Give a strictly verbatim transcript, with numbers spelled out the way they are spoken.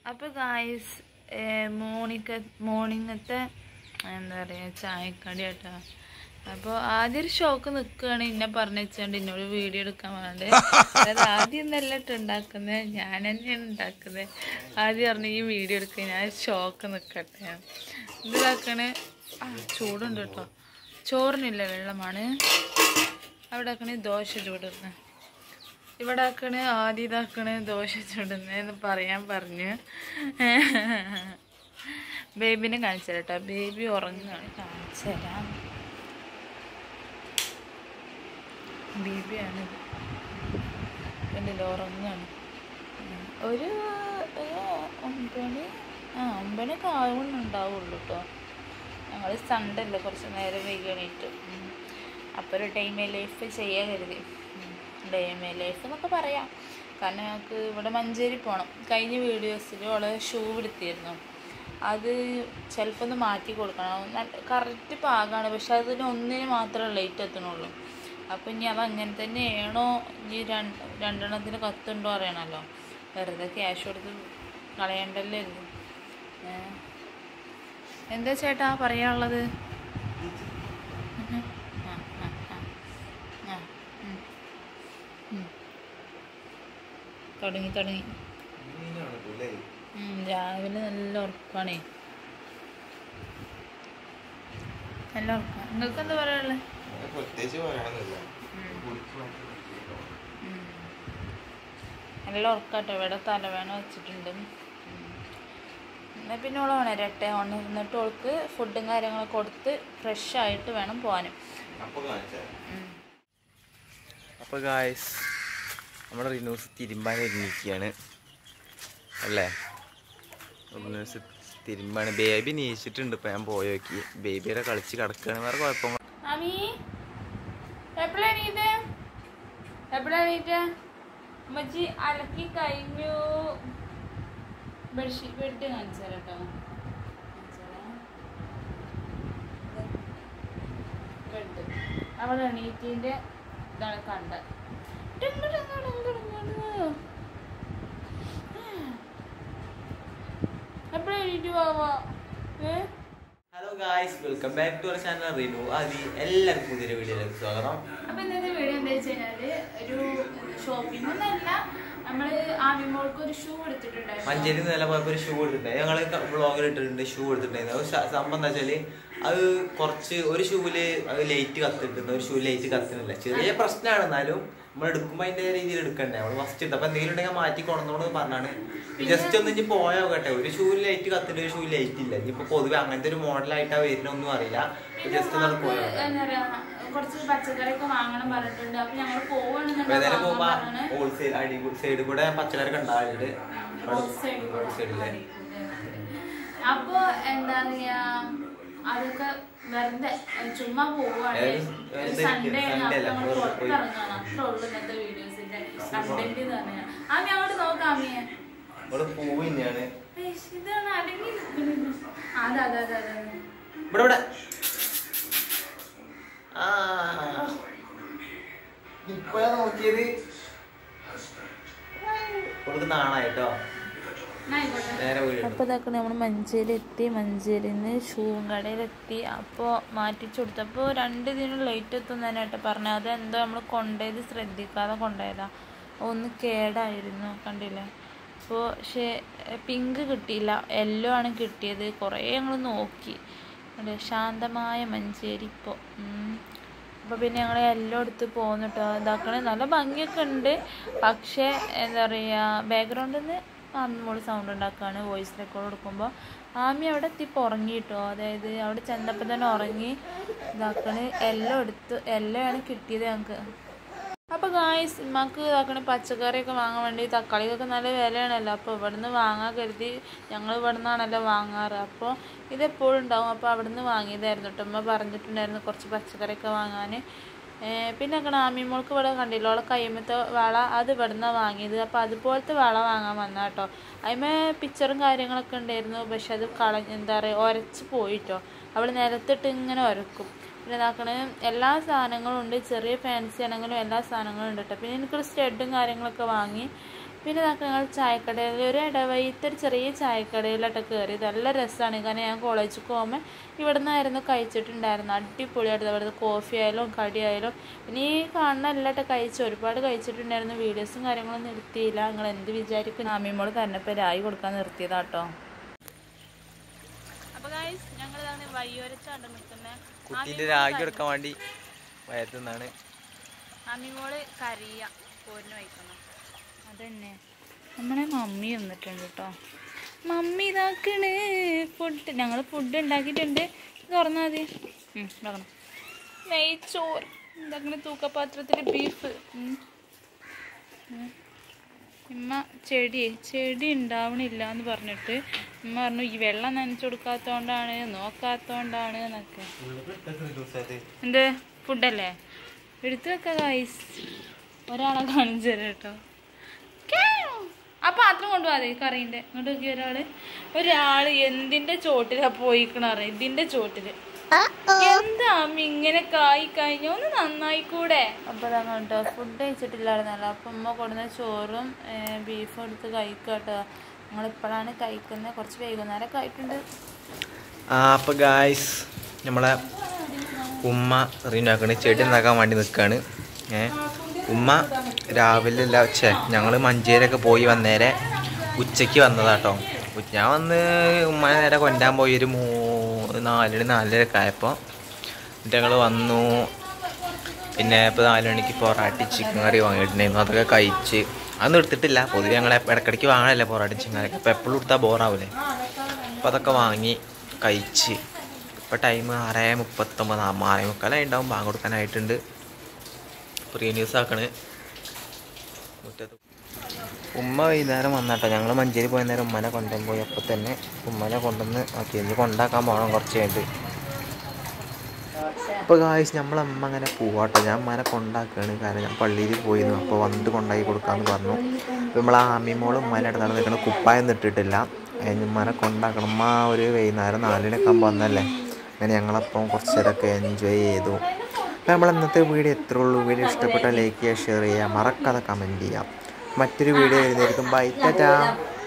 അപ്പോൾ guys morning മോർണിംഗത്തെ എന്താ പറയുക ചായക്കടി കേട്ടോ. അപ്പോൾ ആദ്യം ഒരു ഷോക്ക് നിൽക്കുകയാണ് എന്നെ പറഞ്ഞു വെച്ചുകൊണ്ട് എന്നോട് വീഡിയോ എടുക്കാൻ വേണ്ടി. അതായത് ആദ്യം ഒന്നല്ല ഇട്ട് ഉണ്ടാക്കുന്നത്, ഞാൻ തന്നെയാണ് ഉണ്ടാക്കുന്നത്. ആദ്യം പറഞ്ഞു ഈ വീഡിയോ എടുക്കുക, ഞാൻ ഷോക്ക് നിൽക്കട്ടെ. ഇതിലാക്കണേ ആ ചൂടുണ്ട് കേട്ടോ, ചോറിനില്ല വെള്ളമാണ്. അവിടെ ആക്കണേ ദോശ ചൂടുന്നത്, ഇവിടെ ആക്കണേ ആദ്യം ഇതാക്കണേ ദോശ ചൂടുന്നതെന്ന് പറയാൻ പറഞ്ഞ് ബേബിനെ കാണിച്ചു കേട്ടോ. ബേബി ഉറങ്ങുകയാണ്, കാണിച്ചു തരാം. ബേബിയാണ് കണ്ടില്ല, ഉറങ്ങുകയാണ്. ഒരു ഒമ്പത് ആ ഒമ്പതൊക്കെ ആവുന്നുണ്ടാവുള്ളൂ കേട്ടോ. ഞങ്ങൾ സൺഡേ അല്ലേ കുറച്ച് നേരം വൈകണിട്ട്, അപ്പോൾ ഒരു ടൈം ലൈഫ് ചെയ്യാൻ കരുതി. ഡേമേ ലൈഫ് എന്നൊക്കെ പറയാം, കാരണം ഞങ്ങൾക്ക് ഇവിടെ മഞ്ചേരി പോകണം. കഴിഞ്ഞ വീഡിയോസിൽ അവളെ ഷൂ എടുത്തിരുന്നു, അത് ചിലപ്പോൾ ഒന്ന് മാറ്റി കൊടുക്കണം. നല്ല കറക്റ്റ് പാകമാണ്, പക്ഷെ അതിന് ഒന്നിന് മാത്രമേ ലൈറ്റ് എത്തണുള്ളൂ. അപ്പം ഇനി അത് അങ്ങനെ തന്നെയാണോ, ഇനി രണ്ട് രണ്ടെണ്ണത്തിന് കത്തുണ്ടോ അറിയണമല്ലോ. വെറുതെ ക്യാഷ് കൊടുത്ത് കളയണ്ടല്ലേ. എന്താ ചേട്ടാ പറയാനുള്ളത്? തുടങ്ങി തുടങ്ങി രാവിലെ നല്ല ഉറപ്പാണേ, നല്ല ഉറപ്പാണ്. നിങ്ങൾക്ക് എന്താ പറയാനുള്ളത്? നല്ല ഉറക്കാട്ടോ. ഇവിടെ തലവേണ വെച്ചിട്ടുണ്ട്. എന്നാൽ പിന്നെ ഓള് ഉണരട്ടെ, ഉണർന്നിട്ട് ഓൾക്ക് ഫുഡും കാര്യങ്ങളൊക്കെ കൊടുത്ത് ഫ്രഷ് ആയിട്ട് വേണം പോകാനും. അപ്പോൾ ഗായ്സ് നമ്മുടെ റിനൂസ് തിരുമ്പാൻ ഒരുങ്ങിയിരിക്കുകയാണ് അല്ലേ? റിനൂസ് തിരുമ്പാണ്. ബേബി നീച്ചിട്ടുണ്ട്, ഇപ്പം ഞാൻ പോയി നോക്കി. ബേബിയുടെ കളിച്ച് കിടക്കുകയാണ്, വേറെ കുഴപ്പങ്ങൾ. അമ്മച്ചി അലക്കി കഴിഞ്ഞു. ബെഡ്ഷീറ്റ് ബെഡ് കാണിച്ചു തരാം കേട്ടോ. ബെഡ് അവിടെ എണീറ്റിൻ്റെ ഇതാണ് കണ്ടത്. Hello guys, welcome back to our channel Rinu Adi. എല്ലാവർക്കും പുതിയൊരു വീഡിയോയിലേക്ക് സ്വാഗതം. അപ്പൊ ഇന്നത്തെ വീഡിയോ എന്താ വെച്ച് കഴിഞ്ഞാല് ഒരു ഷോപ്പിംഗ് ഒന്നല്ല, നമ്മള് ആമിമോൾക്ക് ഒരു ഷൂ എടുത്തിട്ടുണ്ടായിരുന്നു. മഞ്ചേരി നില പോയപ്പോ ഒരു ഷൂ എടുത്തിട്ടുണ്ട്. ഞങ്ങള് വ്ളോഗിൽ ഇട്ടിട്ടുണ്ട് ഷൂ എടുത്തിട്ടുണ്ടായിരുന്നു. സംഭവം എന്താ വെച്ചാല് അത് കുറച്ച് ഒരു ഷൂവില് അത് ലൈറ്റ് കത്തിട്ടുണ്ട്, ഒരു ഷൂ ലൈറ്റ് കത്തുന്നില്ല. ചെറിയ പ്രശ്നമാണ്, എന്നാലും നമ്മൾ എടുക്കുമ്പോൾ അതിന്റെ രീതിയിൽ എടുക്കണ്ടേ. നമ്മൾ ഫസ്റ്റ് എടുത്ത് അപ്പൊ എന്തെങ്കിലും ഉണ്ടെങ്കിൽ മാറ്റി കൊണ്ടോന്ന് പറഞ്ഞാണ്. ജസ്റ്റ് ഒന്ന് ഇനി പോയോ കേട്ടെ, ഒരു ഷൂ ലൈറ്റ് കത്തിട്ട് ഒരു ഷൂ ലൈറ്റ് ഇല്ല. ഇനിയിപ്പോ പൊതുവെ അങ്ങനത്തെ ഒരു മോഡലായിട്ടാ വരുന്നൊന്നും അറിയില്ല. ജസ്റ്റ് ഒന്ന് പോയോ കുറച്ച് പച്ചക്കറിയൊക്കെ വാങ്ങണം പറഞ്ഞിട്ടുണ്ട്. അപ്പൊ ഞങ്ങൾ പോവാണ്. ഹോൾസെയിൽ അടി സൈഡിൽ കൂടെ പച്ചക്കറി ഉണ്ടാവുന്നുണ്ട്. അപ്പൊ എന്താ പറയാ, അതൊക്കെ വെറുതെ ചുമ്മാ പോവാണ്. സൺഡേ നമ്മൾ പുറത്തിറങ്ങണം, അത്ര ഉള്ളു ഇന്നത്തെ വീഡിയോസിന്റെ കണ്ടന്റ് എന്ന് പറഞ്ഞാൽ. ആമി അങ്ങോട്ട് നോക്കാം. ആമിയെ പൂവ് തന്നെയാണ് ഇതാണ് അടങ്ങി നിൽക്കുന്നത്. അതെ അതെ അതെ അതെ ഇവിടെ ഇവിടെ ഇപ്പഴാ നോക്കിയത്. നാണായിട്ടോ. അപ്പോൾ ഇതൊക്കെ നമ്മൾ മഞ്ചേരി എത്തി. മഞ്ചേരിയിൽ നിന്ന് ഷൂ കടയിലെത്തി. അപ്പോൾ മാറ്റിച്ചു കൊടുത്തപ്പോൾ രണ്ട് ഇതിനും ലൈറ്റ് എത്തുന്നതിനായിട്ട് പറഞ്ഞു. അതെന്തോ നമ്മൾ കൊണ്ടുപോയത് ശ്രദ്ധിക്കാതെ കൊണ്ടുപോയതാണ്, ഒന്ന് കേടായിരുന്നു കണ്ടില്ലേ. അപ്പോൾ പക്ഷേ പിങ്ക് കിട്ടിയില്ല, യെല്ലോ ആണ് കിട്ടിയത്. കുറേ ഞങ്ങൾ നോക്കി. ശാന്തമായ മഞ്ചേരി ഇപ്പോൾ. അപ്പോൾ പിന്നെ ഞങ്ങൾ എല്ലാം എടുത്ത് പോകുന്നു കേട്ടോ. ഇതാക്കണേ നല്ല ഭംഗിയൊക്കെ ഉണ്ട്, പക്ഷേ എന്താ പറയുക, ബാക്ക്ഗ്രൗണ്ടിൽ നിന്ന് ആമിമോള് സൗണ്ട് ഉണ്ടാക്കുകയാണ് വോയിസ് റെക്കോർഡ് എടുക്കുമ്പോൾ. ആമി അവിടെ എത്തിപ്പോൾ ഉറങ്ങി കേട്ടോ. അതായത് അവിടെ ചെന്നപ്പോൾ തന്നെ ഉറങ്ങി. ഇതാക്കണേ എല്ലാം എടുത്ത് എല്ലാം ആണ് കിട്ടിയത് ഞങ്ങൾക്ക്. അപ്പോൾ ഗായ്സ് ഉമ്മാക്ക് ഇതാക്കണേ പച്ചക്കറിയൊക്കെ വാങ്ങാൻ വേണ്ടി, തക്കാളിക്കൊക്കെ നല്ല വിലയാണല്ലോ. അപ്പോൾ ഇവിടുന്ന് വാങ്ങാൻ കരുതി. ഞങ്ങൾ ഇവിടെ നിന്നാണല്ലോ വാങ്ങാറ്, അപ്പോൾ ഇതെപ്പോഴും ഉണ്ടാവും. അപ്പോൾ അവിടെ നിന്ന് വാങ്ങിയതായിരുന്നു കേട്ടോ. ഉമ്മ പറഞ്ഞിട്ടുണ്ടായിരുന്നു കുറച്ച് പച്ചക്കറിയൊക്കെ വാങ്ങാൻ. പിന്നെ അങ്ങനെ ആമിമോൾക്ക് ഇവിടെ കണ്ടില്ല, അവളെ കയ്യുമ്മത്തെ വള അത് ഇവിടെ നിന്നാണ് വാങ്ങിയത്. അപ്പോൾ അതുപോലത്തെ വള വാങ്ങാൻ വന്നാൽ കേട്ടോ. അതിന്മേ പിക്ചറും കാര്യങ്ങളൊക്കെ ഉണ്ടായിരുന്നു, പക്ഷെ അത് കള എന്താ പറയുക ഉരച്ച് പോയിട്ടോ. അവൾ നിലത്തിട്ട് ഇങ്ങനെ ഉരക്കും. പിന്നെ ഇതാക്കണ എല്ലാ സാധനങ്ങളും ഉണ്ട്, ചെറിയ ഫാൻസി ആണെങ്കിലും എല്ലാ സാധനങ്ങളും ഉണ്ട് കേട്ടോ. പിന്നെ എനിക്കൊരു സ്റ്റഡും കാര്യങ്ങളൊക്കെ വാങ്ങി. പിന്നെ ഇതൊക്കെ ഞങ്ങൾ ചായക്കടയിൽ ഒരു ഇടവൈത്തെ ഒരു ചെറിയ ചായക്കടയിലോട്ട് കയറി. നല്ല രസമാണ്. കാരണം ഞാൻ കോളേജിൽ പോകുമ്പോൾ ഇവിടെ നിന്നായിരുന്നു കഴിച്ചിട്ടുണ്ടായിരുന്നു. അടിപൊളിയായിട്ട് അവിടുത്തെ കോഫി ആയാലും കടി ആയാലും പിന്നെ ഈ കാണുന്ന എല്ലായിട്ട് കഴിച്ചു ഒരുപാട് കഴിച്ചിട്ടുണ്ടായിരുന്നു. വീഡിയോസും കാര്യങ്ങളൊന്നും നിർത്തിയില്ല. നിങ്ങൾ എന്ത് വിചാരിക്കും? ആമിമോള് തന്നെപ്പോൾ രായി കൊടുക്കാൻ നിർത്തിയതാട്ടോ. അപ്പോൾ ഗൈസ് ഞങ്ങൾ ഇതാണ് വയ്യോരച്ചാണ്ട് നിൽക്കുന്നത്. കുട്ടീൻ്റെ രാഗി എടുക്കാൻ വേണ്ടി വയറ്റുന്നാണ്. ആമിമോള് കറിയ പോരിന് വയ്ക്കണം. അതന്നെ നമ്മളെ മമ്മി വന്നിട്ടുണ്ട് കേട്ടോ. മമ്മി ഇതാക്കണ് ഫുഡ്. ഞങ്ങൾ ഫുഡ് ഉണ്ടാക്കിയിട്ടുണ്ട്. തുറന്നാൽ മതി. തുറക്കണം. നെയ്ച്ചോറ് ഇതാക്കണ തൂക്കപാത്രത്തിൽ ബീഫ്. ഉമ്മ ചെടി ചെടി ഉണ്ടാവണില്ല എന്ന് പറഞ്ഞിട്ട് ഉമ്മ പറഞ്ഞു ഈ വെള്ളം നനച്ചു കൊടുക്കാത്തോണ്ടാണ് നോക്കാത്തോണ്ടാണ് എന്നൊക്കെ. എന്ത് ഫുഡല്ലേ എടുത്തു വെക്ക ഗൈസ്. ഒരാളെ കാണിച്ചു തരാം കേട്ടോ. ആ പാത്രം കൊണ്ടുപോകാതെ കറീൻ്റെ ഇങ്ങോട്ട് നോക്കി. ഒരാള് ഒരാള് എന്തിന്റെ ചോട്ടിലാ പോയിക്കണറിയ. ഇതിന്റെ ചോട്ടില് എന്താ ഇങ്ങനെ കായി കഴിഞ്ഞ ഒന്ന് നന്നായിക്കൂടെ. അപ്പൊ അതാണ് കേട്ടോ. ഫുഡ് കഴിച്ചിട്ടില്ലായിരുന്നല്ലോ. അപ്പൊ ഉമ്മ കൊടുന്ന ചോറും ബീഫും എടുത്ത് കഴിക്കട്ടോ. ഞങ്ങളിപ്പോഴാണ് കഴിക്കുന്നത്. കുറച്ച് വൈകുന്നേരമൊക്കെ ആയിട്ടുണ്ട്. അപ്പൊ ഗായ്സ് നമ്മളെ ഉമ്മ റീനാക്കണ് ചെടി ഉണ്ടാക്കാൻ വേണ്ടി നിൽക്കുകയാണ്. ഏഹ് ഉമ്മ രാവിലെ അല്ല ഉച്ച ഞങ്ങൾ മഞ്ചേരിയൊക്കെ പോയി വന്നേരെ ഉച്ചയ്ക്ക് വന്നതാട്ടോ. ഞാൻ വന്ന് ഉമ്മനെ നേരെ കൊണ്ടാൻ പോയി ഒരു മൂ നാലണി നാലരയൊക്കെ ആയപ്പോൾ എന്നിട്ട് ഞങ്ങൾ വന്നു. പിന്നെ ഇപ്പോൾ നാല് മണിക്ക് പൊറാട്ടി ചിക്കൻ കറി വാങ്ങിയിട്ടുണ്ടായിരുന്നു. അതൊക്കെ കഴിച്ച് അതൊന്നും എടുത്തിട്ടില്ല. പൊതുവെ ഞങ്ങൾ ഇടയ്ക്കിടയ്ക്ക് വാങ്ങണല്ലേ പൊറാട്ടി ചിക്കൻ കറി. അപ്പോൾ എപ്പോഴും എടുത്താൽ ബോറാവൂലേ. അപ്പോൾ അതൊക്കെ വാങ്ങി കഴിച്ച് ഇപ്പോൾ ടൈം ആറ് മുപ്പത്തൊമ്പത് ആറേ മുക്കാലായി ഉണ്ടാവും. ബാങ്ക് കൊടുക്കാനായിട്ടുണ്ട്. പ്രീ ന്യൂസ് ആക്കണ് മുറ്റത്ത്. ഉമ്മ വൈകുന്നേരം വന്നാട്ടോ. ഞങ്ങൾ മഞ്ചേരി പോയ നേരം ഉമ്മനെ കൊണ്ടുവന്ന് പോയി. അപ്പോൾ തന്നെ ഉമ്മനെ കൊണ്ടുവന്ന് ആക്കി ഇനി കൊണ്ടാക്കാൻ പോകണം കുറച്ച് കഴിഞ്ഞിട്ട്. അപ്പോൾ ഗായ്സ് നമ്മളമ്മ അങ്ങനെ പോവാട്ടോ. ഞാൻ ഉമ്മനെ കൊണ്ടാക്കുകയാണ്. കാരണം ഞാൻ പള്ളിയിൽ പോയിരുന്നു. അപ്പോൾ വന്നിട്ട് കൊണ്ടാക്കി കൊടുക്കാമെന്ന് പറഞ്ഞു. അപ്പോൾ നമ്മൾ ആമിമോളും ഉമ്മനെ അടുത്താണ് നിൽക്കുന്നത്. കുപ്പായൊന്നും ഇട്ടിട്ടില്ല. അതിന് ഉമ്മനെ കൊണ്ടാക്കണം. ഉമ്മ ഒരു വൈകുന്നേരം നാലിനൊക്കെ ആകുമ്പോൾ വന്നല്ലേ. അങ്ങനെ ഞങ്ങളപ്പം കുറച്ച് നേരമൊക്കെ എൻജോയ് ചെയ്തു. അപ്പോൾ നമ്മൾ ഇന്നത്തെ വീഡിയോ എത്ര ഉള്ളൂ. വീഡിയോ ഇഷ്ടപ്പെട്ടാൽ ലൈക്ക് ചെയ്യുക, ഷെയർ ചെയ്യുക, മറക്കാതെ കമൻറ്റ് ചെയ്യുക. മറ്റൊരു വീഡിയോ വരുന്നതായിരിക്കും. ബൈ ടാറ്റാ.